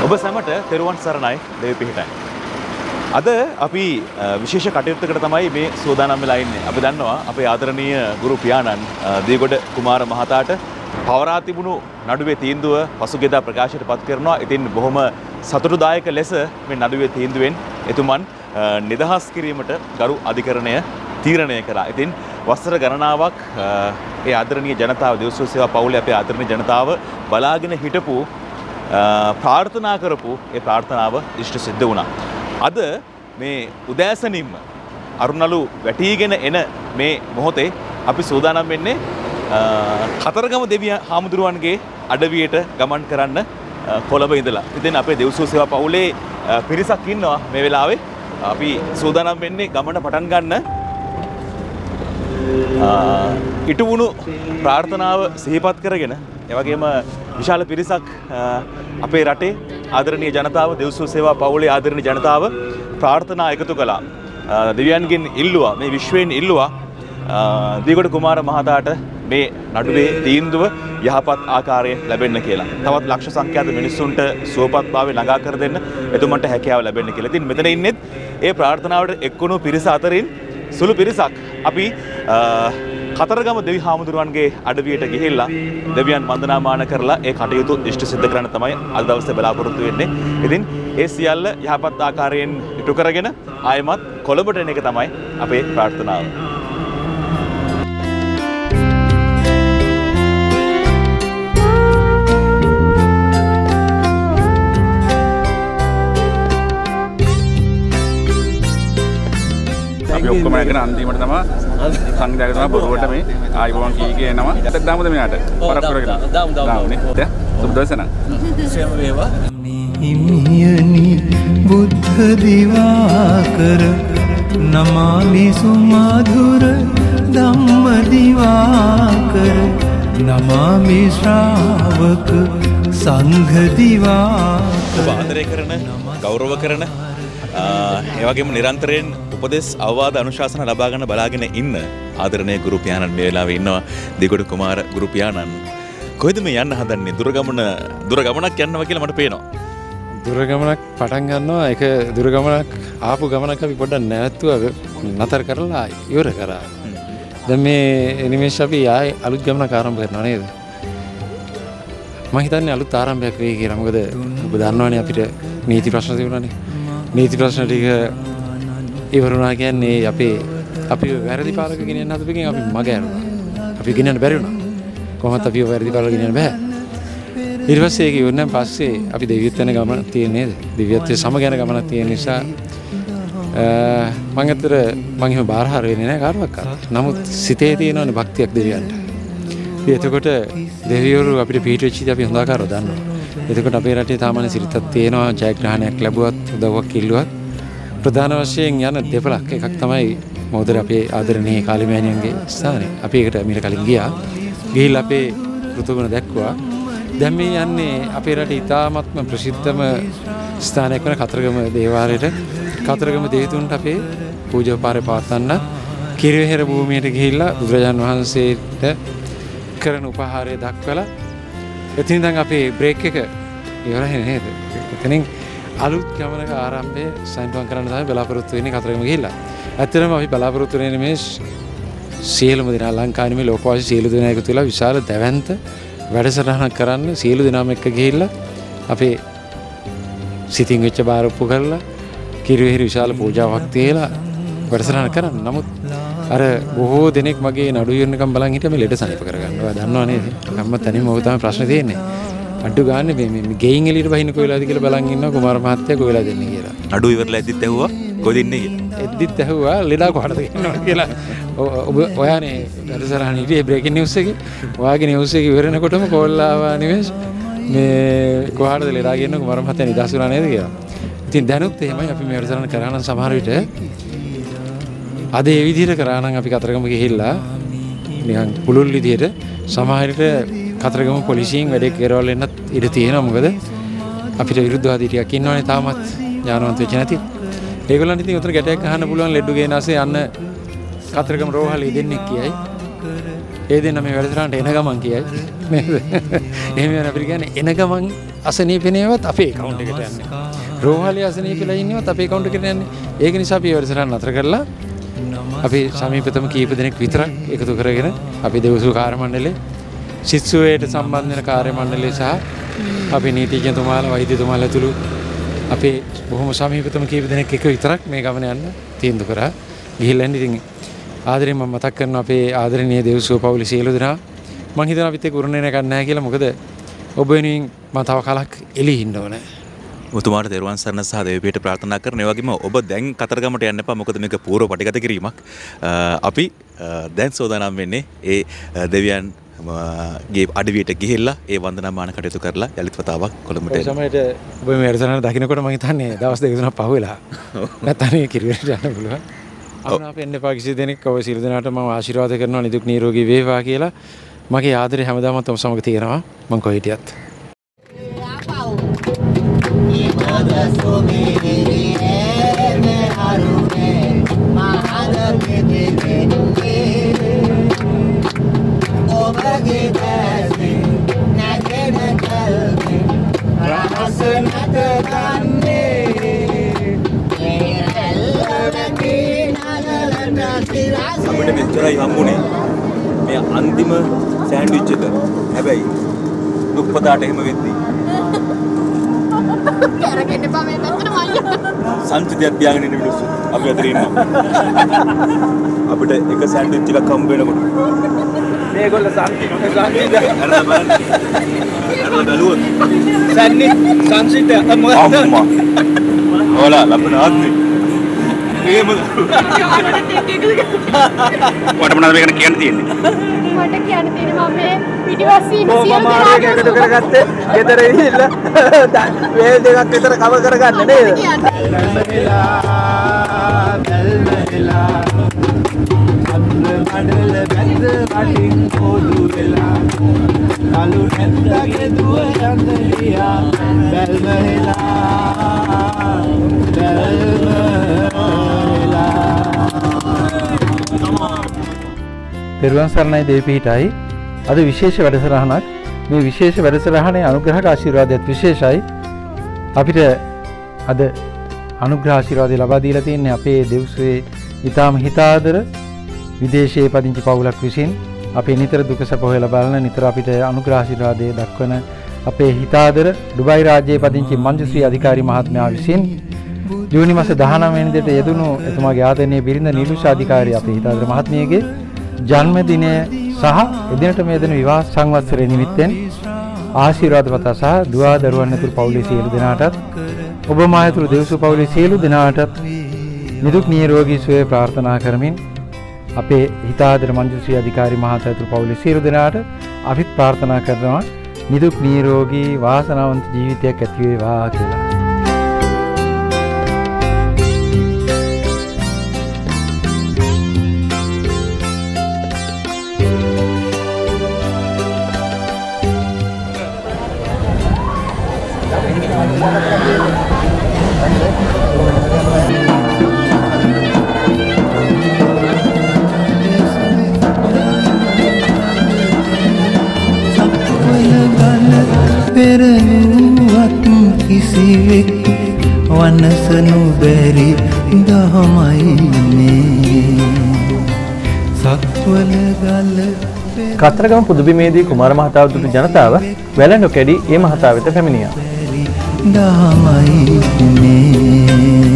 ඔබ සැමට තෙරුවන් සරණයි දෙවි පිහිටයි. අද අපි විශේෂ කටයුත්තකට තමයි මේ සූදානම් වෙලා ඉන්නේ. අපි දන්නවා අපේ ආදරණීය ගුරු පියාණන් දේගොඩ කුමාර මහතාට පවරා තිබුණු නඩුවේ තීන්දුව පසුගියදා ප්‍රකාශයට පත් කරනවා. ඉතින් බොහොම සතුටුදායක ලෙස මේ නඩුවේ තීන්දුවෙන් එතුමන් නිදහස් කිරීමට ගරු අධිකරණය තීරණය කළා. ඉතින් වසර ගණනාවක් ඒ ආදරණීය ජනතාව දෙව්සෝ සේවා පවුලේ අපේ ආදරණීය ජනතාව බලාගෙන හිටපු ප්‍රාර්ථනා කරපු ඒ ප්‍රාර්ථනාව ඉෂ්ට සිද්ධ වුණා. අද මේ උදෑසනින්ම අරුණලු වැටීගෙන එන මේ මොහොතේ අපි සූදානම් වෙන්නේ කතරගම දෙවිය හාමුදුරුවන්ගේ අඩවියට ගමන් කරන්න කොළඹ ඉඳලා. ඉතින් අපේ දෙව්සෝ සේවා පවුලේ පිරිසක් ඉන්නවා මේ වෙලාවේ. අපි සූදානම් වෙන්නේ ගමන පටන් ගන්න. ඉටුවුණු ප්‍රාර්ථනාව සිහිපත් කරගෙන එවැගේම විශාල පිරිසක් අපේ රටේ ආදරණීය ජනතාව දෙව්සෝ සේවා පවුලේ ආදරණීය ජනතාව ප්‍රාර්ථනා එකතු කළා. දෙවියන්ගෙන් ඉල්ලුවා මේ විශ්වයෙන් ඉල්ලුවා දීගොඩ කුමාර මහතාට මේ නඩුවේ තීන්දුව යහපත් ආකාරයෙන් ලැබෙන්න කියලා. තවත් ලක්ෂ සංඛ්‍යාත මිනිස්සුන්ට සුවපත්භාවය ළඟා කර දෙන්න එතුමන්ට හැකියාව ලැබෙන්න කියලා. ඉතින් මෙතන ඉන්නෙත් ඒ ප්‍රාර්ථනාවට එක්වුණු පිරිස අතරින් සුළු පිරිසක් අපි කතරගම දෙවි හාමුදුරුවන්ගේ අඩවියට ගිහිල්ලා දෙවියන් වන්දනාමාන කරලා ඒ කටයුතු ඉෂ්ට සිද්ධ කරන්න තමයි අද දවසේ බලාපොරොත්තු වෙන්නේ. ඉතින් ඒ සියල්ල යහපත් ආකාරයෙන් ඉටු කරගෙන ආයමත් කොළඹට එන එක තමයි අපේ ප්‍රාර්ථනාව. අපි ඔක්කොම නැගෙන අන්තිමට තමයි සංවිධායකතුමා බොරුවට මේ ආයිබෝන් කීකේ එනවා. ඇත්තට දාමුද මෙයාට? පරක් කරගෙන. දාමුනේ. සුබ දවසන. සේම වේවා. හිමියනි බුද්ධ දිවාකර නමාමි සුමధుර ධම්ම දිවාකර නමාමි ශ්‍රාවක සංඝ දිවාකර. ඔබ ආදරය කරන ගෞරව කරන ඒ වගේම නිරන්තරයෙන් උපදෙස් අවවාද අනුශාසන ලබා ගන්න බලාගෙන ඉන්න ආදරණීය ගුරු පියාණන් මේ වෙලාවේ ඉන්නවා. දෙගොඩ කුමාර ගුරු පියාණන් කොහෙද මේ යන්න හදන්නේ? දුර ගමනක් යනවා කියලා මට පේනවා. දුර ගමනක් පටන් ගන්නවා. ඒක දුර ගමනක් ආපු ගමනක් අපි පොඩ්ඩක් නැවතුව නතර කරලා ඉවර කරා. දැන් මේ නිමේෂ අපි ආයේ අලුත් ගමනක් ආරම්භ කරනවා නේද? මම හිතන්නේ අලුත් ආරම්භයක් වෙයි කියලා. මොකද ඔබ දන්නවනේ අපිට නීති ප්‍රශ්න තිබුණානේ. නීති ප්‍රශ්න ටික ඉවරුණා කියන්නේ අපි වැරදි පාරක ගෙනියන්න හදපෙකින් අපි මග ඇරුණා. අපි ගෙනියන්න බැරි වුණා. කොහොමද අපි වැරදි පාරක ගෙනියන්න බෑ. ඊට පස්සේ ඒක ඉවරනම් පස්සේ අපි දෙවියත් යන ගමන තියෙන නේද? දෙවියත් සමග යන ගමනක් තියෙන නිසා මම අතර මම එහෙම බාරහාර වෙන්නේ නැහැ කාටවත්. නමුත් සිතේ තියෙනවනේ භක්තියක් දෙවියන්ට. එතකොට දෙවියෝ අපිට පිට වෙච්ච ඉතින් අපි හොඳාකාරව දන්නවා. එතකොට අපේ රටේ සාමාන්‍ය සිරිතක් තියෙනවා. ජයග්‍රහණයක් ලැබුවත් උදව්වක් ඉල්ලුවත් ප්‍රධාන වශයෙන් යන දෙපළක් එකක් තමයි මොහොතේ අපේ ආදරණීය කාලිමෑණියන්ගේ ස්ථානය. අපි ඒකට මීට කලින් ගියා. ගිහිල්ලා අපේ ෘතුගුණ දැක්කුවා. දැන් මේ යන්නේ අපේ රටේ ඉතාමත්ම ප්‍රසිද්ධම ස්ථානයක් වන කතරගම දේවාලයට. කතරගම දෙවිතුන්ට අපේ පූජාපාරේ පවත්වන්න කිරිවෙහෙර භූමියට ගිහිල්ලා බුදුරජාන් වහන්සේට කරන උපහාරය දක්වලා එතනින් දැන් අපේ බ්‍රේක් එක ඉවරයි නේද? එතනින් අලුත් ගමනක ආරම්භය සම්පූර්ණ කරන්න තමයි බලාපොරොත්තු වෙන්නේ කතරගම ගිහිල්ලා. ඇත්තටම අපි බලාපොරොත්තු වෙන්නේ මේ සියලුම දෙනා ලංකාවේ මේ ලෝකවාසී සියලු දෙනා එකතු වෙලා විශාල දැවැන්ත වැඩසටහනක් කරන්න සියලු දෙනාම එක්ක ගිහිල්ලා අපේ සිතින් වෙච්ච බාර ඔප්පු කරලා කිරිවෙහෙර විශාල පූජාවක් තියලා වැඩසටහන කරන්න. නමුත් අර බොහෝ දෙනෙක් මගේ නඩු යන්නකම් බලන් හිටියා මේ ලෙඩ සනීප කරගන්න. ඔයා දන්නව නේද? ගම්ම තනියම ඔය තමයි ප්‍රශ්නේ තියෙන්නේ. අඩු ගන්න මේ ගෙයින් එළියට බහින්න කොයිලාද කියලා බලන් ඉන්නවා කුමාර මහත්තයා කොයිලා දෙන්නේ කියලා. නඩු ඉවරලා එද්දිත් ඇහුවා කොහෙද ඉන්නේ කියලා. එද්දිත් ඇහුවා ලෙඩා කොහටද ඉන්නවා කියලා. ඔබ ඔයානේ වැඩසටහන හිටියේ බ්‍රේකින් නිවුස් එකේ. ඔයාගේ නිවුස් එක ඉවරනකොටම කෝල් ආවා නිමේෂ් මේ කොහටද ලෙඩා කියන කුමාර මහත්තයා නිදහස් වුණා නේද කියලා. ඉතින් දැනුත් එහෙමයි අපි මේ වැඩසටහන කරා නම් සමහර විට අද ඒ විදිහට කරා නම් අපි කතරගම ගිහිල්ලා නිකන් පුළුල් විදිහට සමහර විට කතරගම පොලිසියෙන් වැඩේ කෙරවල එන්නත් ඉඩ තියෙනවා. මොකද අපිට විරුද්ධවාදී ටිකක් ඉන්නවනේ තාමත් ඥානවන්ත වෙච්ච නැති. ඒගොල්ලන් ඉතින් උතර ගැටයක් අහන්න පුළුවන් ලෙඩු ගේනාසේ යන්න කතරගම රෝහලේ දෙන්නෙක් කියයි. ඒ දෙන්න මේ වැඩසටහනට එන ගමන් කියයි නේද? එහෙම වෙන අපිට කියන්නේ එන ගමන් අසනීපෙනේවත් අපේ account එකට යන්නේ. රෝහලේ අසනීපෙලා ඉන්නවත් අපේ account එකට යන්නේ. ඒක නිසා අපි වැඩසටහන නතර කරලා අපි සමීපතම කීප දෙනෙක් විතරක් එකතු කරගෙන අපි දෙවසු කාර්ය මණ්ඩලයේ ශිෂ්‍යවේට සම්බන්ධ වෙන කාර්ය මණ්ඩලය සහ අපි නීතිඥතුමාලා වෛද්‍යතුමාලා ඇතුළු අපේ බොහොම සමීපතම කීප දෙනෙක් එක විතරක් මේ ගමන යන්න තීන්දුව කරා. ගිහිල්ලා ඉතින් ආදරෙන් මම මතක් කරනවා අපේ ආදරණීය දෙව්සුව පවුලේ සියලු දෙනා. මං හිතනවා අපිත් එක්ක උරුණේ නැකක් නැහැ කියලා. මොකද ඔබ වෙනුවෙන් මම තව කලක් එළියේ ඉන්න ඕනේ. ඔතුමාට දරුවන් සරණ සහ දෙවිපියට ප්‍රාර්ථනා කරන ඒ වගේම ඔබ දැන් කතරගමට යන්න එපා. මොකද මේක පූර්ව පටිගත කිරීමක්. අපි දැන් සෝදානම් වෙන්නේ ඒ දෙවියන් ගේ අඩවියට ගිහිල්ලා ඒ වන්දනාමාන කටයුතු කරලා යලිත් වතාවක් කොළඹට එන්න. සමහරට ඔබ මේ වැඩසටහන දකින්නකොට මම හිතන්නේ දවස් දෙක තුනක් පහ වෙලා. නැත්නම් මේ කිරියට යන්න පුළුවන්. අපුණා පෙන්න එපා කිසි දෙනෙක් ඔය සියලු දෙනාට මම ආශිර්වාද කරනවා නිදුක් නිරෝගී වේවා කියලා. මගේ ආදරේ හැමදාමත් ඔබ සමග තියෙනවා. මං කොහේ හිටියත්. අපිට මෙච්චරයි හම්බුනේ මේ අන්තිම සෑන්ඩ්විච් එක. හැබැයි දුප්පතාට එහෙම වෙද්දි කරගෙන බා මේ පැත්තට මයියා සංචිතයක් තියාගෙන ඉන්න මිනිස්සු අපි අතර ඉන්නවා. අපිට එක සෑන්ඩ්විච් එකක් හම්බ වෙනකොට මේගොල්ලෝ සංචිත අරලා බලුවොත් සංචිත අම්මා ඔලා ලබන ආත්මේ ඒම වට මොනවද මේකට කියන්න තියෙන්නේ? මට කියන්න තියෙන්නේ මම මේ පිටිවස්සේ ඉන්න සියලු මාර්ගය එකතු කරගත්තේ ගෙදර ඉහිල්ලා වේල් දෙකක් විතර කවර් කරගන්න නේද? මඩල බැඳ වටින් පොදු වෙලා කලු නැත්තගේ දුව යන්දලියා බැල්මහෙලා පෙරවන් සරණයි දෙවිපිහිටයි. අද විශේෂ වැඩසටහනක්. මේ විශේෂ වැඩසටහනේ අනුග්‍රහක ආශිර්වාදයත් විශේෂයි. අපිට අද අනුග්‍රහ ආශිර්වාදය ලබා දීලා තියෙන්නේ අපේ දෙව්සුවේ ඊටාම හිතාදර විදේශයේ පදිංචි පවුලක් විසින් අපේ නිතර දුක සැප හොයලා බලන නිතර අපිට අනුග්‍රහ ආශිර්වාදය දක්වන අපේ හිතාදර ඩුබයි රාජ්‍යයේ පදිංචි මංජුශ්‍රී අධිකාරී මහත්මයා විසින් ජූනි මාස 19 වෙනිදාට යෙදුණු එතුමාගේ ආදරණීය බිරිඳ නිලුෂා අධිකාරී අපේ හිතාදර මහත්මියගේ ජන්මදිනය සහ එදිනට මේ දෙන විවාහ සංවත්සරය නිමිත්තෙන් ආශිර්වාද පතා සහ දුවා දරුවන් ඇතුළු පවුලේ සියලු දෙනාටත් ඔබ මා ඇතුළු දෙව්සුව පවුලේ සියලු දෙනාටත් නිදුක් නිරෝගී සුවය ප්‍රාර්ථනා කරමින් අපේ හිතාදර මංජුශ්‍රී අධිකාරී මහතා ඇතුළු පවුලේ සියලු දෙනාට අපිත් ප්‍රාර්ථනා කරනවා නිදුක් නිරෝගී වාසනාවන්ත ජීවිතයක් ඇති වේවා කියලා. පෙරනුවත් කිසිවෙක් වනසනු බැරි දහමයිනේ සක්වල ගල කතරගම පුදුබිමේදී කුමාර මහතා දුටු ජනතාව වැළඳ කැඩි ඒ මහතා වෙත පැමිණියා. දහමයිනේ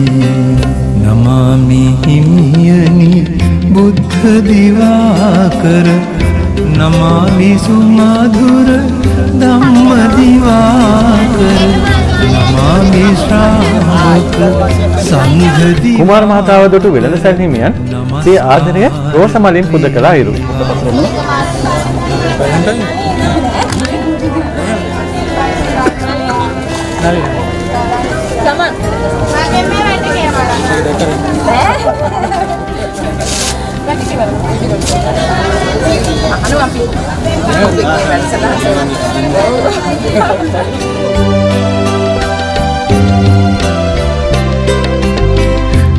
නමාමි හිමියනි බුද්ධ දිවාකර නමාමි සුමధుර ධම්ම දිවාකර නමාමි ශ්‍රාවක සංඝ කුමාර මහතාව දුටු වෙළඳ සැලහිමියන් සිය ආදරය රෝස මලින් පුද කළ අයුරු.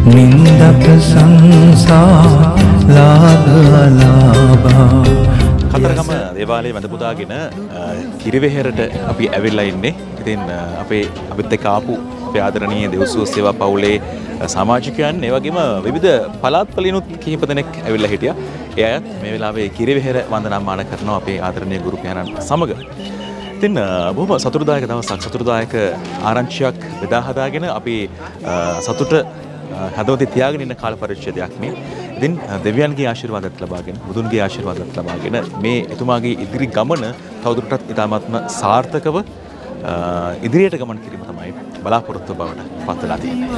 නින්ද ප්‍රශංසා ලාභ අලාභා කතරගම දේවාලයේ වැඳ පුදාගෙන කිරිවෙහෙරට අපි ඇවිල්ලා ඉන්නේ. ඉතින් අපිත් එක්ක ආපු අපේ ආදරණීය දෙව්සුව සේවා පවුලේ සමාජිකයන් ඒ වගේම විවිධ පළාත් වලිනුත් කිහිප දෙනෙක් ඇවිල්ලා හිටියා. ඒ අයත් මේ වෙලාවේ කිරිවෙහෙර වන්දනාමාන කරනවා අපේ ආදරණීය ගුරු පියාණන් සමග. ඉතින් බොහොම සතුටුදායක දවසක්, සතුටුදායක ආරංචියක් බෙදා හදාගෙන අපි සතුට හදවතේ තියාගෙන ඉන්න කාල පරිච්ඡේදයක් මේ. ඉතින් දෙවියන්ගේ ආශිර්වාදත් ලබාගෙන, බුදුන්ගේ ආශිර්වාදත් ලබාගෙන මේ එතුමාගේ ඉදිරි ගමන තවදුරටත් ඉතාමත්ම සාර්ථකව ඉදිරියට ගමන් කිරීම තමයි බලාපොරොත්තු බවට පත් වෙලා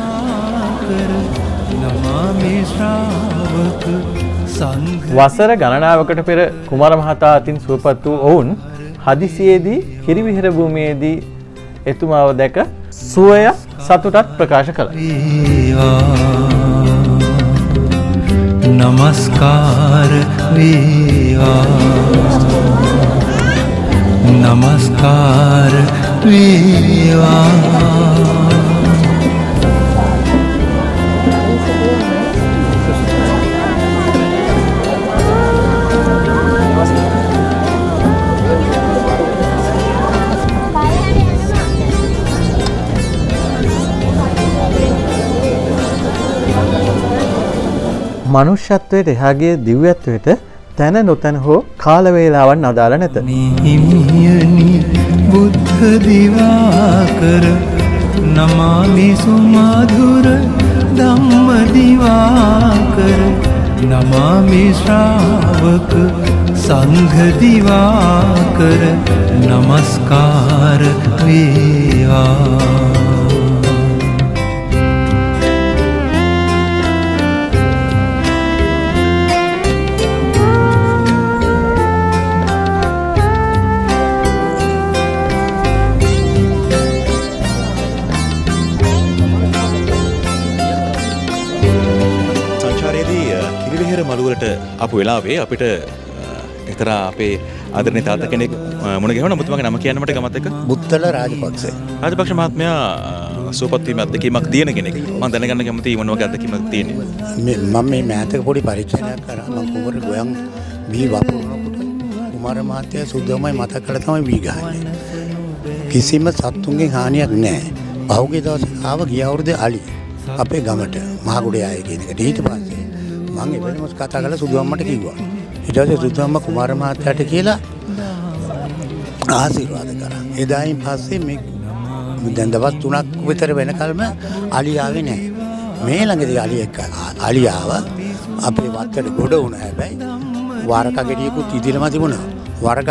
තියෙන්නේ. වසර ගණනාවකට පෙර කුමාර මහතා අතින් සුවපත් වූ ඔවුන් හදිසියේදී කිරිවිහෙර භූමියේදී එතුමාව දැක සුවය සතුටත් ප්‍රකාශ කළා. නමස්කාර වේවා නමස්කාර වේවා මනුෂ්‍යත්වයට එහාගේ දිව්‍යත්වයට තැන නොතැන හෝ කාල වේලාවන් අදාළ නැත. හිමියනි බුද්ධ දිවාකර නමාමි සුමధుර ධම්ම දිවාකර නමාමි ශ්‍රාවක සංඝ දිවාකර නමස්කාර වේවා. මළුවලට අපු වෙලාවේ අපිට එක්තරා අපේ ආදරණීය තාත්තා කෙනෙක් මුණ ගැහුණා. මුතුමගේ නම කියන්න මට ගමත් එක. බුත්තල රාජපක්ෂ. රාජපක්ෂ මහත්මයා සුවපත් වීම අත්දැකීමක් තියෙන කෙනෙක්. මම දැනගන්න කැමතියි මොන වගේ අත්දැකීමක් තියෙන්නේ. මම මේ මෑතක පොඩි පරීක්ෂණයක් කරා. මම කුමර ගෝයන් වී වපුරනකොට කුමාර මහත්තයා සුද්ධමයි මතක් කරලා තමයි වී ගහන්නේ. කිසිම සත්තුන්ගේ හානියක් නැහැ. පහුගිය දවසේ ආව ගිය අවුරුද්දේ අලි අපේ ගමට මහගොඩේ ආයේ කියන එකට. ඊට පස්සේ මම එවෙලම කතා කරලා සුදු අම්මට කිව්වා. ඊට පස්සේ සුදු අම්මා කුමාර මහත්තයාට කියලා ආශිර්වාද කරා. එදායින් පස්සේ මේ දැන් දවස් 3ක් විතර වෙනකල්ම අලි ආවේ නැහැ. මේ ළඟදී අලි ආවා. අපේ වත්තට ගොඩ වුණා. හැබැයි වරක ගෙඩියකුත් ඉදිරියම තිබුණා. වරක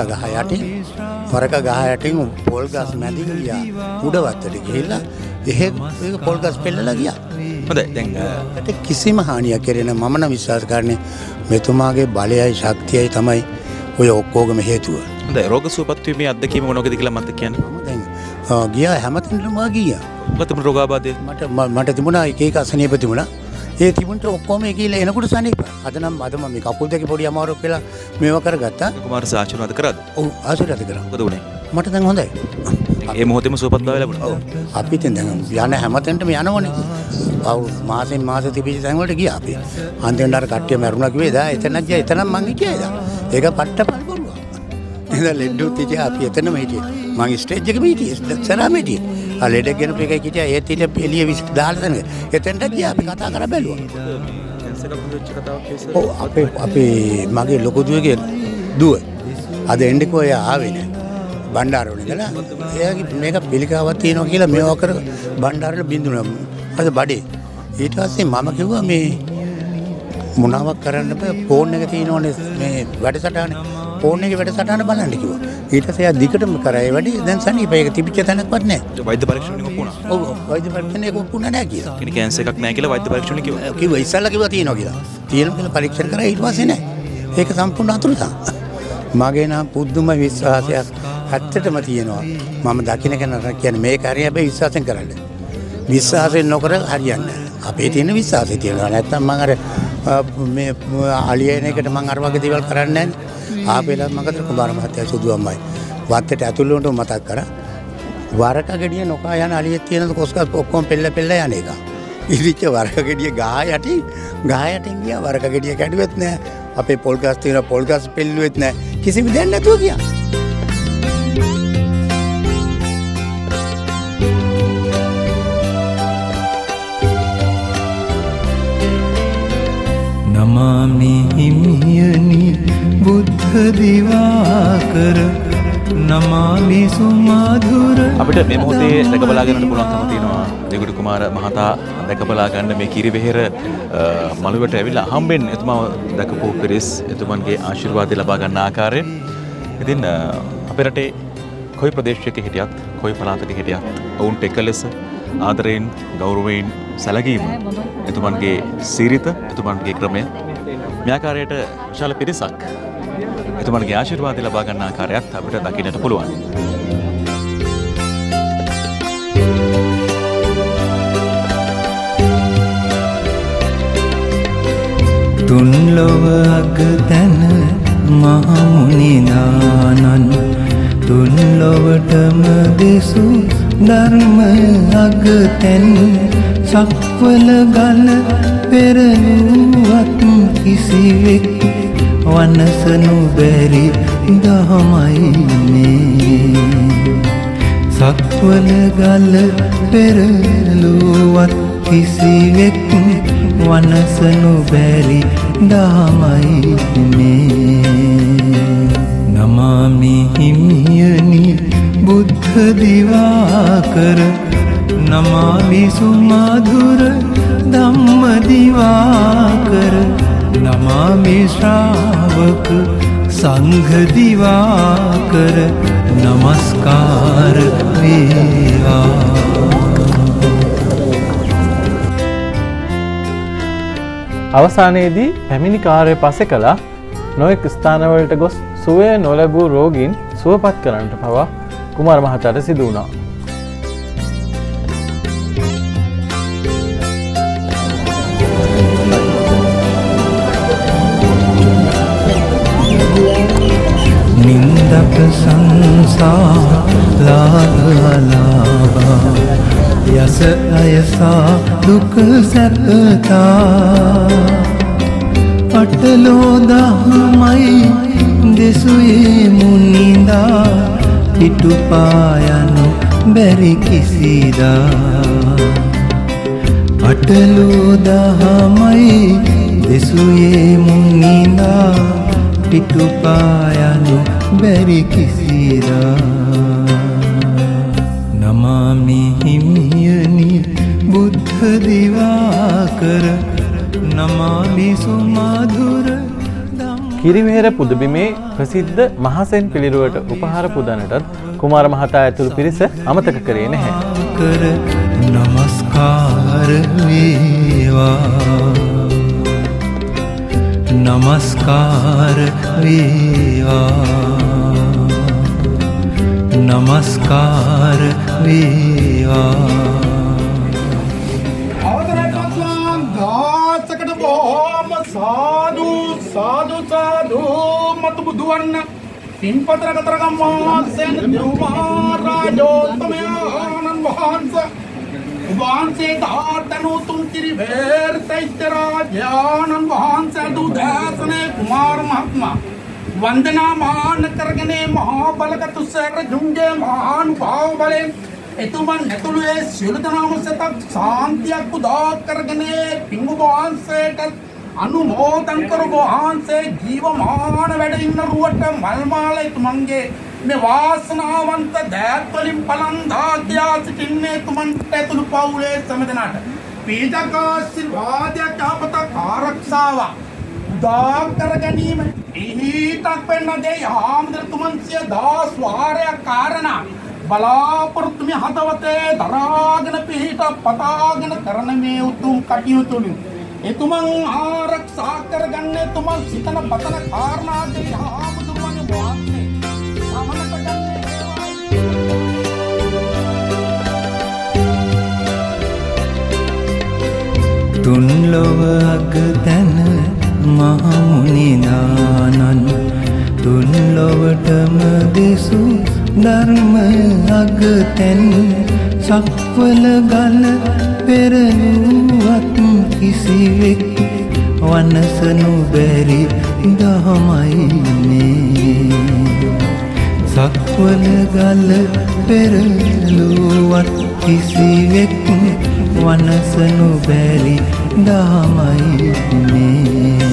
ගහ යටින් පොල් ගස් මැදින් ගියා. උඩ වත්තට ගිහිල්ලා එහෙ පොල් ගස් පෙල්ලලා ගියා. හොඳයි. දැන් කිසිම හානියක් කෙරෙන මම නම් විශ්වාස කරන්නේ මෙතුමාගේ බලයයි ශක්තියයි තමයි ඔය ඔක්කොගම හේතුව. හොඳයි. රෝග සුවපත් වීමේ අත්දැකීම මොනවද කියලා මට කියන්න. දැන් ගියා හැමතැනම ගියා. මට රෝගාබාධය මට තිබුණා එක එක අසනීප තිබුණා. ඒ තිබුණට ඔක්කොම ඒකීලා එනකොට සනීප. අද මම මේ කකුල් දෙකේ පොඩි අමාරුවක් වෙලා මේව කරගත්තා. කුමාර ආශිර්වාද කරාද? ඔව් ආශිර්වාද කරා. මොකද උනේ? මට දැන් හොඳයි. ඒ මොහොතේම සුවපත් බව ලැබුණා. ඔව්. අපි දැන් යන හැමතැනටම යනවනේ. මාසෙන් මාස තිබිච්ච තැන් වලට ගියා අපි. අන්තිමට අර කට්ටිය මැරුණා කිව්වේ දා එතනක් ගියා එතනම මං හිටියා එදා. ඒක පට්ටපල් බොරුවා. එදා ලෙඩුත් හිටියා අපි එතනම හිටියේ. මං ස්ටේජ් එකෙම හිටියේ. සරාම හිටියේ. ආ ලෙඩක් ගෙන එකයි හිටියා ඒත් ඊට එළිය විස් දාලා තැන. එතනට ගියා අපි කතා කරලා බැලුවා. ඔව් අපේ මගේ ලොකු දුවගේ දුව. අද එන්ඩිකෝ එයා ආවේ නෑ. බණ්ඩාරවල ඉඳලා එයාගේ මේක පිළිකාවක් තියෙනවා කියලා මේවා කර බණ්ඩාරවල බින්දුනා. අද බඩේ ඊට පස්සේ මම කිව්වා මේ මොනවක් කරන්න බෑ ෆෝන් එක තියෙනවනේ මේ වැඩසටහනේ ෆෝන් එකේ වැඩසටහන බලන්න කිව්වා. ඊට පස්සේ ආ දිගටම කරා ඒ වැඩි දැන් සනීප ඒක තිබිච්ච තැනක්වත් නැහැ. වෛද්‍ය පරීක්ෂණෙක වුණා. ඔව් වෛද්‍ය පරීක්ෂණෙක වුණා නැහැ කියලා. කෙනෙක් කැන්සර් එකක් නැහැ කියලා වෛද්‍ය පරීක්ෂණෙක කිව්වා. කිව්වා ඉස්සල්ලා කිව්වා තියෙනවා කියලා. තියෙනවා කියලා පරීක්ෂණ කරා ඊට පස්සේ නැහැ. ඒක සම්පූර්ණ අතුරුදහන්. මගේ නම් පුදුම විශ්වාසයක් ඇත්තටම තියෙනවා. මම දකින්න කෙනා කියන්නේ මේක හරිය හැබැයි විශ්වාසයෙන් කරන්න. විශ්වාසයෙන් නොකර හරියන්නේ නැහැ. අපේ තියෙන විශ්වාසය තියෙනවා. නැත්තම් මම අර මේ අලියන එකට මම අර වගේ දේවල් කරන්නේ නැහැ. ආපෙලා මගතර කුමාර මහත්තයා සුදු අම්මයි. වත්තට ඇතුළු වුණොත් මතක් කරා. වරක ගෙඩිය නොකා යන අලියෙක් තියෙනද කොස්කස් ඔක්කොම පෙල්ල යන එක. ඉරිච්ච වරක ගෙඩිය ගහ යටින් ගියා වරක ගෙඩිය කැඩුවෙත් නැහැ. අපේ පොල් ගස් තියෙන පොල් ගස් පෙල්ලුවෙත් නැහැ. කිසිම දෙයක් නැතුව ගියා. නමාමි හිමියනි බුද්ධ දිවාකර නමාමි සුමధుර. අපිට මේ මොහොතේ දැක බලා ගන්නට පුළුවන්කම තියෙනවා දෙගොඩ කුමාර මහතා දැක බලා ගන්න මේ කිරිවෙහෙර මළුවට ඇවිල්ලා හම්බෙන් එතුමාව දැකපු පිරිස් එතුමන්ගේ ආශිර්වාදය ලබා ගන්න ආකාරය. ඉතින් අපේ රටේ කොයි ප්‍රදේශයක හිටියත් කොයි පළාතක හිටියත් ඔවුන්ට එක ලෙස ආදරයෙන් ගෞරවයෙන් සැලකීම එතුමන්ගේ සිරිත එතුමන්ගේ ක්‍රමය මේ ආකාරයට විශාල පිරිසක් එතුමන්ගේ ආශිර්වාදය ලබා ගන්න ආකාරයත් අපිට දකින්නට පුළුවන්. තුන්ලොව අග තැන මහමුනිදානන් තුන්ලොවටම දෙසු ධර්ම අග තැන් සක්වල ගල පෙරළුවත් කිසිවෙක් වනසනු බැරි දහමයි මේ. සක්වල ගල පෙරළුවත් කිසිවෙක් වනසනු බැරි දහමයි මේ. නමාමි හිමියනි බුද්ධ දිවාකර නමාමි සුමధుර ධම්ම දිවාකර නමාමි ශ්‍රාවක සංඝ දිවාකර නමස්කාර වේවා. අවසානයේදී පැමිණි කාර්ය පසෙ කළා නොයෙක් ස්ථානවලට ගොස් සුවය නොලැබූ රෝගීන් සුවපත් කරන්නට පවා කුමාර මහතාට සිදු වුණා. නින්ද ප්‍රශංසා ලාභ යස අයසා දුක සැපතා අටලෝ දහමයි දෙසුයේ මුනිදා පිටුපායනු බැරි කිසිදා. අටලෝ දහමයි දෙසුයේ මුනිදා පිටුපායනු බැරි කිසිදා. නමාමි හිමියනි බුද්ධ දිවාකර නමාමි සුමధుර. කිරිවෙහෙර පුදබිමේ ප්‍රසිද්ධ මහසෙන් පිළිරුවට උපහාර පුදන්නටත් කුමාර මහතා ඇතුළු පිරිස අමතක කරේ නැහැ. කර නමස්කාර වේවා. නමස්කාර වේවා. නමස්කාර වේවා. साधु साधु साधु मत बुद्धवन्न पिंपत्र कत्रगम वांसे राजोत्तमयानन वहांस वांसे दातनु तुम किरिवेर तैतराज्यानन वहांस दुदासने कुमार महात्मा वंदना मान करगने महाबलक तुसर जुंगे महानुभाव बले එතුමන් ඇතුළේ සියලු දෙනාම සතක් සාන්තියක් උදා කරගෙන පිංගු වහන්සේට අනුමෝදන් කරගෝ වහන්සේ ජීවමාන වැඩ ඉන්න රුවට මල් මාල එතුමන්ගේ මේ වාසනාවන්ත දෑත් වලින් පලන් දාග්‍යා සිටින්නේ එතුමන්ට ඇතුළු පවුලේ සමදෙනාට පීඩක ආශිර්වාදයක් ආපතක් ආරක්ෂාව උදා කර ගැනීම ඊටක් වෙන්න දෙය ආම්දතුමන් සිය දාස් වාරයක් කාරණා බලාපොරොත්තු මේ හදවතේ දරාගෙන පිහිට පතාගෙන කරන මේ උතුම් කටයුතුනි එතුමන් ආරක්ෂා කරගන්න එතුමන් සිතන පතන කාරණාදී ආමුදුමගේ වාස්සේ සමනට ගන්නේ තුන්ලොව අග තැන මහමුනිදානන් තුන්ලොවටම දෙසු ධර්ම අග තැන් සක්වල ගල පෙරළුවත් කිසිවෙක් වනසනු බැරි දහමයිනේ සක්වල ගල පෙරළුවත් කිසිවෙක් වනසනු බැරි දහමයිනේ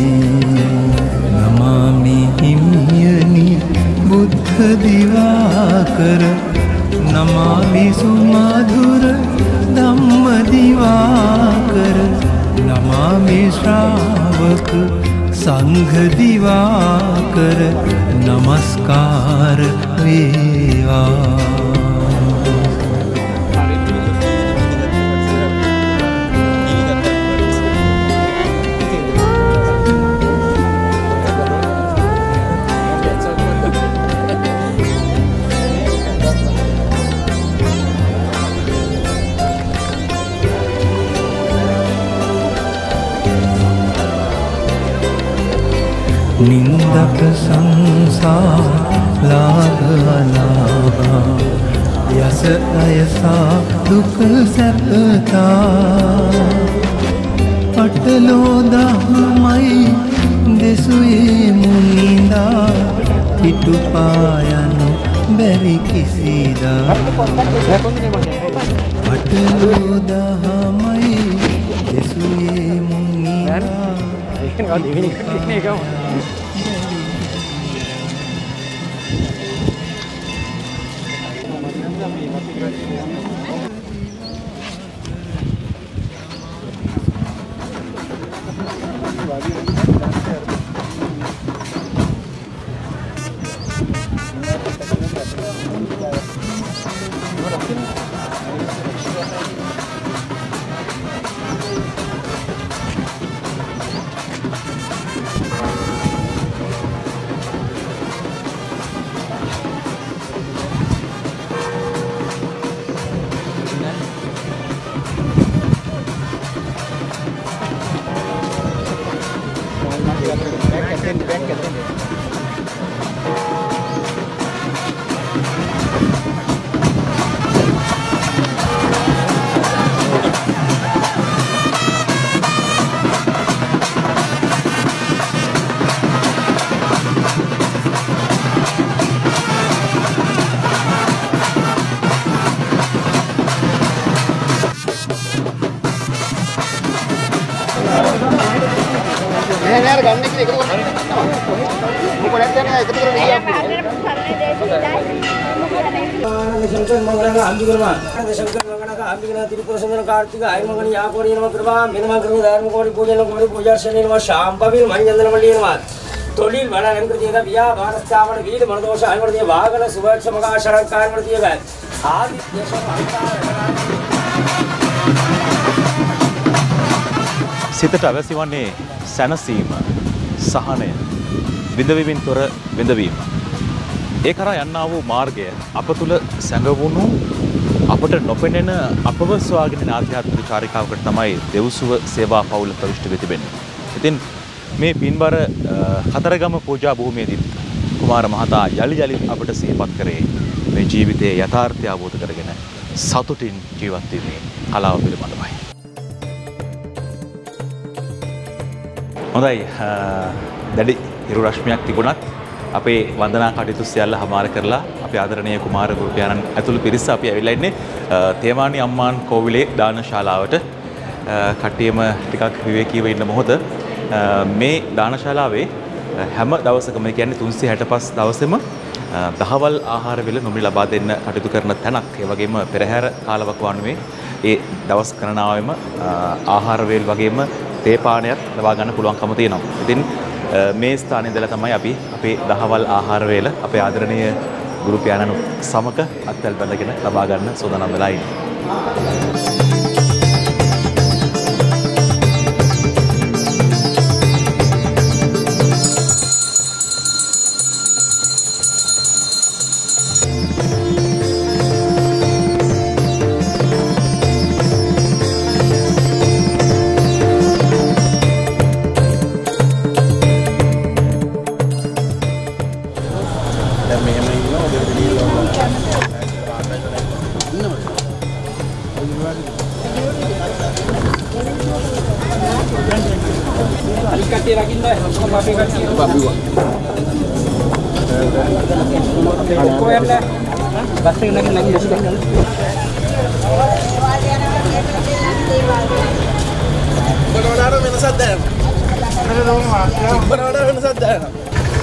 නමාමි හිමියනි බුද්ධ දිවාකර නමාමි සුමధుර ධම්ම දිවාකර නමාමි ශ්‍රාවක සංඝ දිවාකර නමස්කාර වේවා නින්දක සංසා ලාභ අලාභා යස අයසා දුක සැපතා පටලෝ දහමයි දෙසුයේ මුනිදා පිටුපායනු බැරි කිසිදා පටලෝ දහමයි දෙසුයේ මුනිදා தொழில் வள நன்கృతిயக வியாபார ஸ்தாபன வீடு மனதோஷ அனுமதிய வாகன சுபட்சமகாசர காரணமதியக ஆதித்யசம் සිතට අවශ්‍ය වන්නේ සැනසීම සහනය විඳවීමෙන් තොර විඳවීම ඒ කරා යන්නා වූ මාර්ගය අප තුළ සැඟවුණු අපට නොපෙනෙන අපව සොයාගෙන ආධ්‍යාත්මික චාරිකාවකට තමයි දෙව්සුව සේවා පවුල ප්‍රවිෂ්ඨ වෙ තිබෙන්නේ. ඉතින් මේ පින්බර කතරගම පූජා භූමියේදී කුමාර මහතා යලි යලි අපට සිහිපත් කරේ මේ ජීවිතයේ යථාර්ථය අවබෝධ කරගෙන සතුටින් ජීවත් වීමේ කලාව පිළිබඳවයි. හොඳයි දැඩි හිරු රශ්මියක් තිබුණත් අපේ වන්දනා කටයුතු සියල්ල හමාර කරලා අපේ ආදරණීය කුමාර ගුරු පියාණන් ඇතුළු පිරිස අපි ඇවිල්ලා ඉන්නේ තේමානි අම්මාන් කෝවිලේ දාන ශාලාවට. කට්ටියම ටිකක් විවේකීව ඉන්න මොහොත මේ දානශාලාවේ හැම දවසකම කියන්නේ 365 දවසෙම දහවල් ආහාර වේල නොමිලේ ලබා දෙන්න කටයුතු කරන තැනක්. ඒ වගේම පෙරහැර කාලවකවානුවේ ඒ දවස් ගණනාවෙම ආහාර වේල් වගේම තේ පානයක් ලබා ගන්න පුළුවන්කම තියෙනවා. ඉතින් මේ ස්ථානයේ ඉඳලා තමයි අපි අපේ දහවල් ආහාර වේල අපේ ආදරණීය ගුරු පියාණන් සමග අත්වැල් බැඳගෙන ලබා ගන්න සූදානම් වෙලා ඉන්නේ. කට්ටිය රකින්න ඔක්කොම අපේ කට්ටිය බබ්බුවා. කොහෙන්ද? බස් එක නැගින්න ඉබ්බනවඩ වෙනසක් දැනෙනවා. ඉබ්බනවඩ වෙනසක් දැනෙනවා.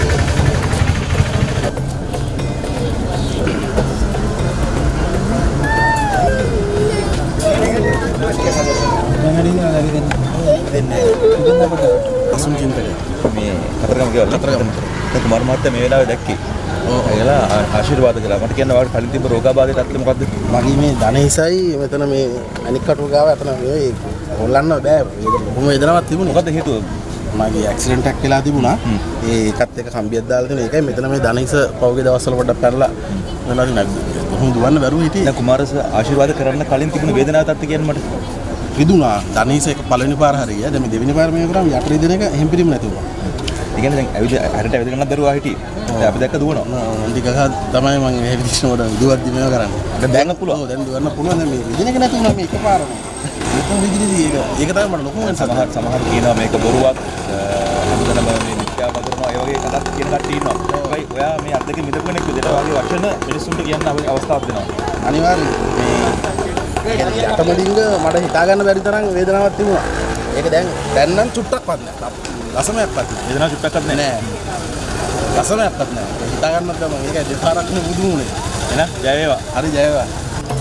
මේ කතරගම ගෙවල් කතරගම කුමාර මහත්තයා මේ වෙලාවේ දැක්කේ. ඒලා ආශිර්වාද කළා. මට කියන්න වාට කලින් තිබ්බ රෝගාබාධයට අත්ලේ මොකද්ද? මගේ මේ ධනෙසයි මෙතන මේ අනික් කටුව ගාව අතන මේ හොල්ලන්න බෑ. බොහොම වේදනාවක් තිබුණා. මොකද්ද හේතුව? මගේ ඇක්සිඩන්ට් එකක් වෙලා තිබුණා. ඒකත් එක කම්බියක් දාලා තියෙන එකයි මෙතන මේ ධනෙස පහුගිය දවස්වල පොඩ්ඩක් පැනලා වෙනවා නැද්ද? කොහොමද දුවන්න බැරුව හිටියේ? දැන් කුමාරස ආශිර්වාද කරන්න කලින් තිබුණ වේදනාව තත්ත්වය කියන්න මට. රිදුනා ධනෙස එක පළවෙනි පාර හරිය. දැන් මේ දෙවෙනි පාර මේ කරාම යට රිදෙන එක එහෙම් පිරිම නැති වුණා. ඒ කියන්නේ දැන් හරියට ඇවිද ගන්නත් දරුවා හිටියේ. දැන් අපි දැක්ක දුවනවා. ටික තමයි මම මේ විදිහට දුවද්දි මේව කරන්නේ. දැන් පුළුවන්. ඔව් දැන් දුවන්න පුළුවන්. දැන් මේ රිදෙන එක නැති වුණා මේ එකපාරම. ඒක විදිහදී ඒක තමයි මට ලොකුම සමහර කියනවා මේක බොරුවක්. හැමදෙම මේ මිත්‍යාව කරනවා. ඒ වගේ කතාවක් කියන කට්ටිය ඉන්නවා. හැබැයි ඔයා මේ අත් දෙකේ මිදපු කෙනෙක් විදිහට වගේ වචන මිනිස්සුන්ට කියන්න අවස්ථාවක් දෙනවා. අනිවාර්යයෙන් මේ අතමඩින්ග මට හිතා ගන්න බැරි තරම් වේදනාවක් තිබුණා. ඒක දැන් නම් චුට්ටක්වත් නැහැ. රසමයක්වත් නැහැ. වේදනාවක් චුට්ටක්වත් නැහැ. රසමයක්වත් නැහැ. හිතා ගන්නත් බෑ මම. ඒක දෙපාරක් නේ බුදු වුණේ. එහෙනම් ජය වේවා. හරි ජය වේවා.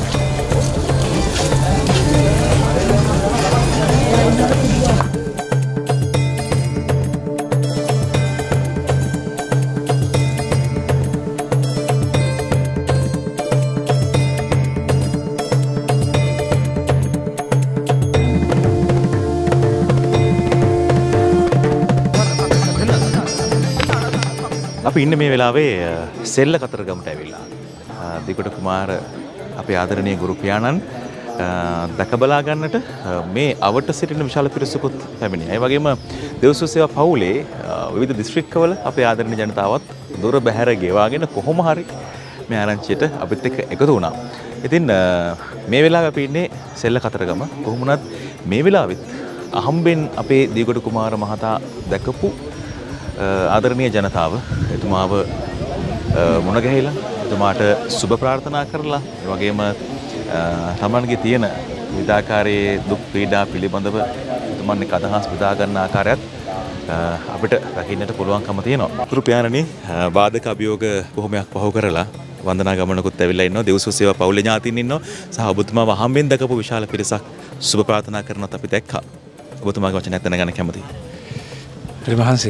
අපි ඉන්න මේ වෙලාවේ සෙල්ල කතරගමට ඇවිල්ලා දිගොඩ කුමාර අපේ ආදරණීය ගුරු පියාණන් දැක බලා ගන්නට මේ අවට සිටින විශාල පිරිසකුත් පැමිණියා. ඒ වගේම දෙව්සුව සේවා පවුලේ විවිධ දිස්ත්‍රික්කවල අපේ ආදරණීය ජනතාවත් දුර බැහැර ගෙවාගෙන කොහොම හරි මේ ආරංචියට අපිත් එක්ක එකතු වුණා. ඉතින් මේ වෙලාවේ අපි ඉන්නේ සෙල්ල කතරගම. කොහොමුණත් මේ වෙලාවෙත් අහම්බෙන් අපේ දිගොඩ කුමාර මහතා දැකපු ආදරණීය ජනතාව එතුමාව මුණ ගැහිලා එතුමාට සුබ ප්‍රාර්ථනා කරලා ඒ වගේම තමන්ගේ තියෙන විවිධාකාරයේ දුක් පීඩා පිළිබඳව එතුමන් එක්ක අදහස් බෙදා ගන්න ආකාරයත් අපිට දකින්නට පුළුවන්කම තියෙනවා. ගුරු පියාණනි බාධක අභියෝග බොහොමයක් පහු කරලා වන්දනා ගමනකුත් ඇවිල්ලා ඉන්නවා. දෙව්සුව සේවා පවුලේ ඥාතීන් ඉන්නවා. සහ ඔබතුමාව අහම්බෙන් දැකපු විශාල පිරිසක් සුබ ප්‍රාර්ථනා කරනත් අපි දැක්කා. ඔබතුමාගේ වචනයක් දැනගන්න කැමතියි. ත්‍රිමහන්සේ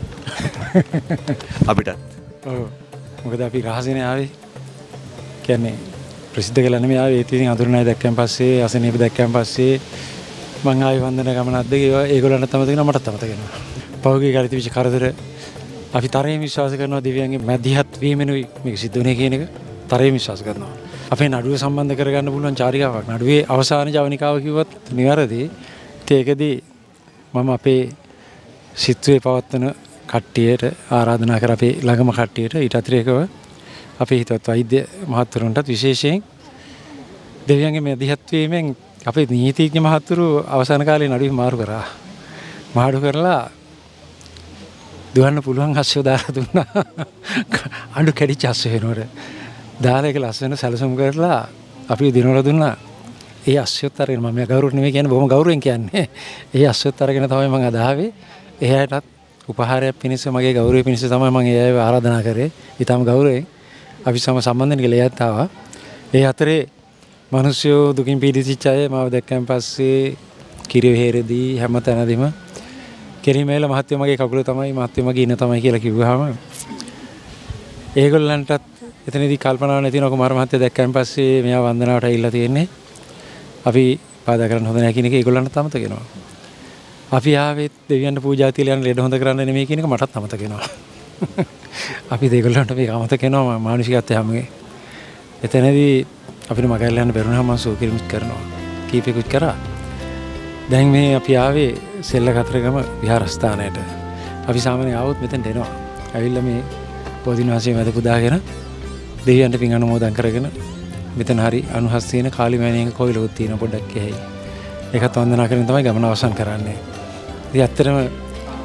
අපිට මොකද අපි රහසනේ ආවේ කියන්නේ ප්‍රසිද්ධ කළා නෙමෙයි ආවේ ඒ ඉතින් අඳුරණයි දැක්කන් පස්සේ අසනීප දැක්කන් පස්සේ මං ආවේ වන්දන ගමනක්ද ඒගොල්ලන්ට තමයි තේරෙනවා මටත් තමයි තේරෙනවා. පහුගිය කාලේ තිබිච්ච කරදර අපි තරයේ විශ්වාස කරනවා දෙවියන්ගේ මැදිහත් වීමෙනුයි මේක සිද්ධ වුණේ කියන එක තරයේ විශ්වාස කරනවා. අපේ නඩුව සම්බන්ධ කරගන්න පුළුවන් චාරිකාවක්. නඩුවේ අවසාන ජවනිකාව කිව්වත් නිවැරදි. ඒකදී මම අපේ සිත්වේ පවත්වන කට්ටියට ආරාධනා කර අපේ ළඟම කට්ටියට ඊට අතිරේකව අපේ හිතවත් වෛද්‍ය මහත්වරුන්ටත් විශේෂයෙන් දෙවියන්ගේ මැදිහත් වීමෙන් අපේ නීතිඥ මහත්වරු අවසාන කාලේ නඩුව මාරු කරා. මාරු කරලා දුවන්න පුළුවන් හස්සිය දාලා දුන්නා. අඬු කැඩිච්ච හස්සිය වෙනවර. දාලා ඒක ලස්සන සැලසුම් කරලා අපි දිනවල දුන්නා. ඒ අස්සියත් අරගෙන මම ගෞරව නෙමෙයි කියන්නේ බොහොම ගෞරවයෙන් කියන්නේ. ඒ අස්සියත් අරගෙන තමයි මම අදාවේ. එයාටත් උපහාරයක් පිණිස මගේ ගෞරවය පිණිස තමයි මම එයාව ආරාධනා කරේ. ඊටම ගෞරවයෙන් අපි සම්බන්ධ වෙන කියලා එයාත් ආවා. ඒ අතරේ මිනිස්සු දුකින් පීඩිතච්ච අය මාව දැක්කන් පස්සේ කිරිය හේරෙදී හැම තැනදීම කෙරිමේල මහත්තයා මගේ කකුල තමයි මහත්තයා මගේ ඉන්න තමයි කියලා කිව්වහම ඒගොල්ලන්ටත් එතනදී කල්පනාවක් නැති වෙනවා කුමාර මහත්තයා දැක්කන් පස්සේ මෙයා වන්දනාවට ඇවිල්ලා තියෙන්නේ. අපි පාදා කරන්න හොඳ නැහැ කියන එක ඒගොල්ලන්ට අමතක වෙනවා. අපි ආවෙත් දෙවියන්ට පූජා තියලා යන ලෙඩ හොඳ කරන්න නෙමෙයි කියන එක මටත් අමතක වෙනවා. අපි ඒගොල්ලන්ට මේක අමතක වෙනවා මානසිකත්වය හැමගේ. එතනදී අපිට මගහැරලා යන්න බැරුණාම මම සෝකිරිමුත් කරනවා. කීපෙකුත් කරා. දැන් මේ අපි ආවේ සෙල්ල කතරගම විහාරස්ථානයට. අපි සාමාන්‍යයෙන් ආවොත් මෙතෙන්ට එනවා. ඇවිල්ලා මේ පොදිනවාසිය මැද පුදාගෙන දෙවියන්ට පින් අනුමෝදන් කරගෙන මෙතන හරි අනුහස් තියෙන කාලිමෑණියක කොවිලකුත් තියෙන පොඩ්ඩක් එහෙයි. ඒකත් වන්දනා කරගෙන තමයි ගමන අවසන් කරන්නේ. ඉතින් ඇත්තටම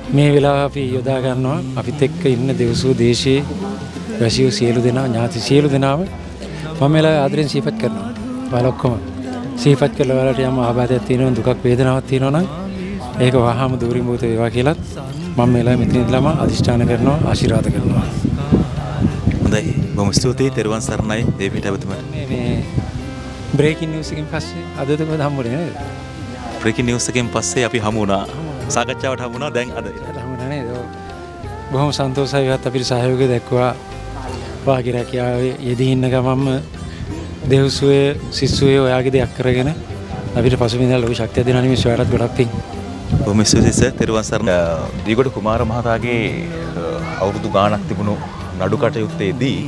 මේ වෙලාව අපි යොදා ගන්නවා අපිත් එක්ක ඉන්න දෙව්සූ දේශයේ වැසියෝ සියලු දෙනා ඥාති සියලු දෙනාම මම වෙලාවේ ආදරෙන් සිහිපත් කරනවා. ඔයාලා ඔක්කොම සිහිපත් කළා ඔයාලට යම් ආබාධයක් තියෙනවා දුකක් වේදනාවක් තියෙනවා නම් ඒක වහාම දුරින් භූත වේවා කියලා මම වෙලාවේ මෙතන ඉඳලාම අදිෂ්ඨාන කරනවා ආශිර්වාද කරනවා. හොඳයි බොහොම ස්තුතියි තෙරුවන් සරණයි දේවිට අවතුමට. මේ බ්‍රේකින් නිවුස් එකෙන් පස්සේ අද තමයි හම්බුනේ නේද? බ්‍රේකින් නිවුස් එකෙන් පස්සේ අපි හමු වුණා. සාකච්ඡාවට හමු වුණා. දැන් අද හම්බුනේ නේද? බොහොම සන්තෝෂයි වත් අපිට සහයෝගය දක්වා වාගේ රැකියාවේ යෙදී ඉන්න ගමන්ම දෙව්සුවේ සිස්සුවේ ඔයාගේ දෙයක් කරගෙන අපිට පසුබිඳලා ලොකු ශක්තියක් දෙනවා නෙමෙයි සොයාටත් ගොඩක් පිං. බොහොම ස්තුතියි සර් තෙරුවන් සරණ. දීගොඩ කුමාර මහතාගේ අවුරුදු ගාණක් තිබුණු නඩු කටයුත්තේදී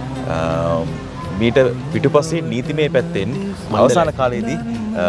මීට පිටුපස්සේ නීතිමය පැත්තෙන් අවසාන කාලයේදී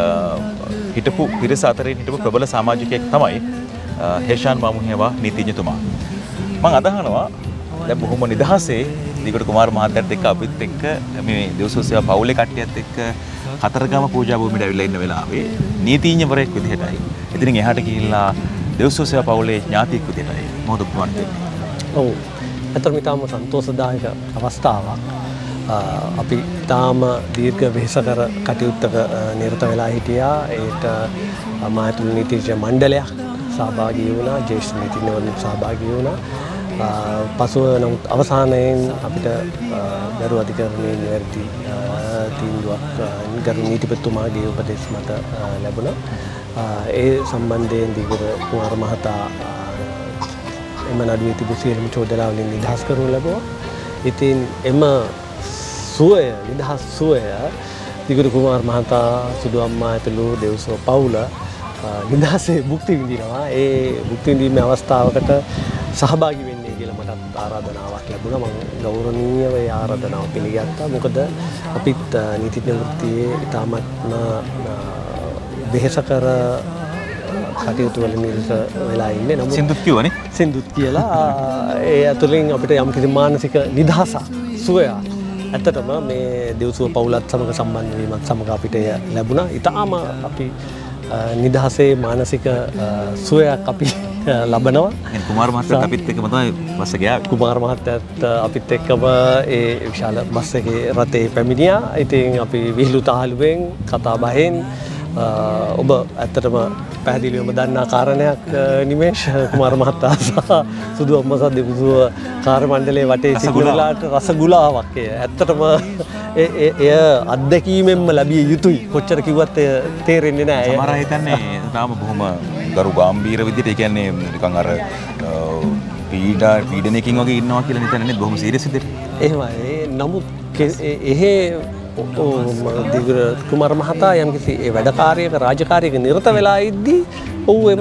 හිටපු පිරිස අතරින් හිටපු ප්‍රබල සමාජිකයෙක් තමයි හේෂාන් මාමුහියවා නීතිඥතුමා. මම අදහනවා දැන් බොහොම නිදහසේ දීගොඩ කුමාර මහත්තයාත් එක්ක අපිත් එක්ක මේ දෙව්සෝ සේවා පවුලේ කට්ටියත් එක්ක කතරගම පූජා භූමියට ඇවිල්ලා ඉන්න වෙලාවේ නීතිඥවරයෙක් විදිහටයි. ඉතින් එහාට ගිහිල්ලා දෙව්සෝ සේවා පවුලේ ඥාතියෙක් විදිහටයි මොහොත පුවන් දෙන්නේ. ඔව්. අතරම තාම සන්තෝෂදායක අවස්ථාවක්. අපි තාම දීර්ඝ වෙහෙසකර කටයුත්තක නිරත වෙලා හිටියා. ඒට මාතෘ නීතිඥ මණ්ඩලයක් සහභාගී වුණා. ජ්‍යෙෂ්ඨ නීතිඥවරුන් සහභාගී වුණා. පසුව නමුත් අවසානයෙන් අපිට ගරු අධිකරණයේ නිවැරදි තීන්දුවක් ගරු නීතිපතිතුමාගේ උපදෙස් මත ලැබුණා. ඒ සම්බන්ධයෙන් දීගොඩ කුමාර මහතා එම නඩුවේ තිබු සියලුම චෝදනා වලින් නිදහස් කරනු ලැබුවා. ඉතින් එම සුවය නිදහස් සුවය දීගොඩ කුමාර මහතා සුදු අම්මා ඇතුළු දෙව්සෝ පවුල නිදහසේ භුක්ති විඳිනවා. ඒ භුක්ති විඳීමේ අවස්ථාවකට සහභාගී වෙන්නේ කියලා මටත් ආරාධනාවක් ලැබුණා. මම ගෞරවනීයව ඒ ආරාධනාව පිළිගත්තා. මොකද අපිත් නීතිඥ වෘත්තියේ ඉතාමත්ම වෙහෙසකර කටයුතු වල නිරත වෙලා ඉන්නේ. නමුත් සින්දුත් කියවනේ. සින්දුත් කියලා ඒ අතුලින් අපිට යම් කිසි මානසික නිදහසක් සුවයක් ඇත්තටම මේ දෙව්සුව පවුලත් සමග සම්බන්ධ වීමත් සමග අපිට ලැබුණා. ඊටාම අපි නිදහසේ මානසික සුවයක් අපි ලබනවා. කුමාර මහත්තයාත් අපිත් එක්කම තමයි බස් එකේ ආවේ. කුමාර මහත්තයාත් අපිත් එක්කම ඒ විශාල බස් එකේ රථේ පැමිණියා. ඉතින් අපි විහිළු තාළුවෙන් කතා බහෙන් ඔබ ඇත්තටම පැහැදිලිවම දන්නා කාරණයක් නිමේෂ් කුමාර මහතා සහ සුදු අම්මා සහ දෙව්සුව කාර්ය මණ්ඩලයේ වටේ සිටිනලාට රසගුලාවක් එය. ඇත්තටම එය අත්දැකීමෙන්ම ලැබිය යුතුයි. කොච්චර කිව්වත් එය තේරෙන්නේ නැහැ. සමහර අය හිතන්නේ තාම බොහොම ගරු ගාම්භීර විදිහට ඒ කියන්නේ නිකන් අර පීඩනයකින් වගේ ඉන්නවා කියලා හිතන්නේ බොහොම සීරියස් විදිහට. එහෙමයි. නමුත් එහෙ දීගොඩ කුමාර මහතා යම්කිසි ඒ වැඩ කාර්යයක රාජකාරියක නිරත වෙලා ඉද්දී ඔව් එම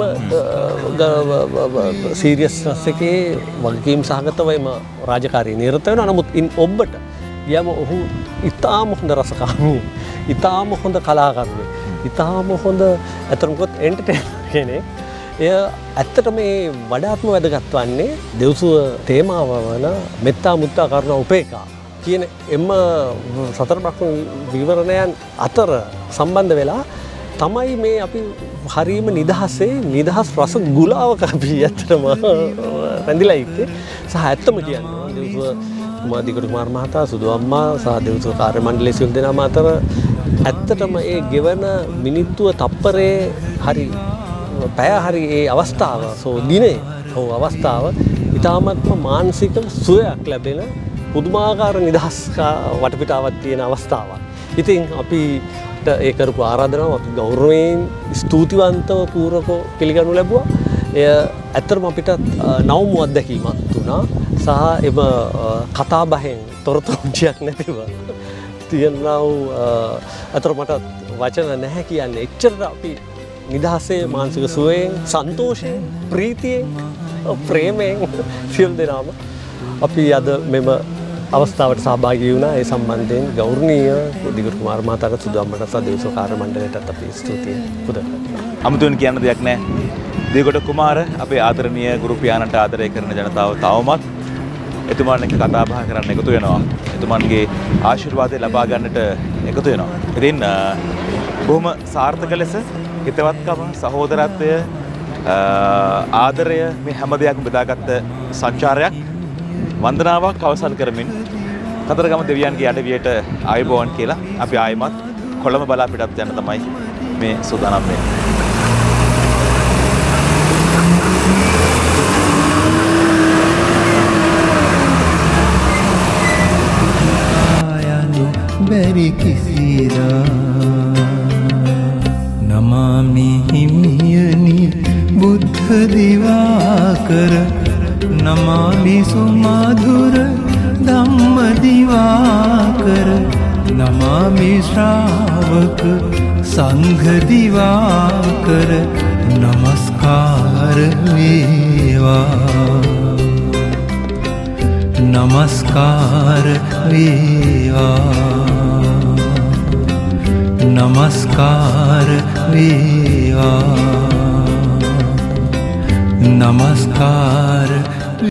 සීරියස්නස් එකේ වගකීම් සහගතව එම රාජකාරිය නිරත වෙනවා. නමුත් ඔබට යම ඔහු ඉතාම හොඳ රසකාමී, ඉතාම හොඳ කලාකරුවෙක්, ඉතාම හොඳ අතරමකොත් එන්ටර්ටේනර් කෙනෙක්. එය ඇත්තට මේ වඩාත්ම වැදගත් වන්නේ දෙව්සුව තේමාව වන මෙත්තා මුත්තා කරුණා උපේක්ඛා කියන එම සතර බ්‍රහ්ම විවරණයන් අතර සම්බන්ධ වෙලා තමයි මේ අපි හරීම නිදහසේ නිදහස් රස ගුලාවක අපි ඇත්තටම රැඳිලා ඉන්නේ. සහ ඇත්තම කියන්නේ දෙව්සුව දීගොඩ කුමාර මහතා සුදු අම්මා සහ දෙව්සුව කාර්ය මණ්ඩලයේ සියලු දෙනාම අතර ඇත්තටම ඒ ගෙවන මිනිත්තුව තප්පරේ හරි පැය හරි ඒ අවස්ථාව දිනේ අවස්ථාව ඉතාමත්ම මානසික සුවයක් ලැබෙන පුදුමාකාර නිදහස් වටපිටාවක් තියෙන අවස්ථාවක්. ඉතින් අපිට ඒ කරපු ආරාධනාව අපි ගෞරවයෙන් ස්තුතිවන්තව පූර්වක පිළිගනු ලැබුවා. එය ඇත්තටම අපිට නවමු අත්දැකීමක් තුනා සහ එම කතා බහෙන් තොරතුරුක් නැතිව තියෙනා වූ අතර මට වචන නැහැ කියන්නේ. එච්චරට අපි නිදහසේ මානසික සුවයෙන් සන්තෝෂයෙන් ප්‍රීතියෙන් ප්‍රේමයෙන් සියලු දෙනාම අපි අද මෙම අවස්ථාවට සහභාගී වුණා. ඒ සම්බන්ධයෙන් ගෞරවනීය දීගොඩ කුමාර මහතාට සුදු අම්මට සහ දෙව්සෝ කාර්ය මණ්ඩලයටත් අපි ස්තුතියි පුද කරනවා. අමුතුවෙන් කියන්න දෙයක් නැහැ. දීගොඩ කුමාර අපේ ආදරණීය ගුරු පියාණන්ට ආදරය කරන ජනතාව තවමත් එතුමාන් එක්ක කතා බහ කරන්න එකතු වෙනවා. එතුමන්ගේ ආශිර්වාදය ලබා ගන්නට එකතු වෙනවා. ඉතින් බොහොම සාර්ථක ලෙස හිතවත්කම සහෝදරත්වය ආදරය මේ හැම දෙයක්ම බෙදාගත්ත සංචාරයක් වන්දනාවක් අවසන් කරමින් කතරගම දෙවියන්ගේ අඩවියට ආයුබෝවන් කියලා අපි ආයෙමත් කොළඹ බලා පිටත් යන තමයි මේ සූදානම් වෙන්නේ. බැරි කිසිදා නමාමි හිමියනි බුද්ධ දිවාකර නමාමි සුමధుර ධම්ම දිවාකර නමාමි ශ්‍රාවක සංඝ දිවාකර නමස්කාර වේවා නමස්කාර වේවා නමස්කාර වේවා නමස්කාර